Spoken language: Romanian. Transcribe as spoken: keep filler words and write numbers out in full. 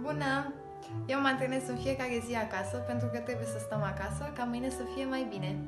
Bună! Eu mă antrenez în fiecare zi acasă pentru că trebuie să stăm acasă ca mâine să fie mai bine.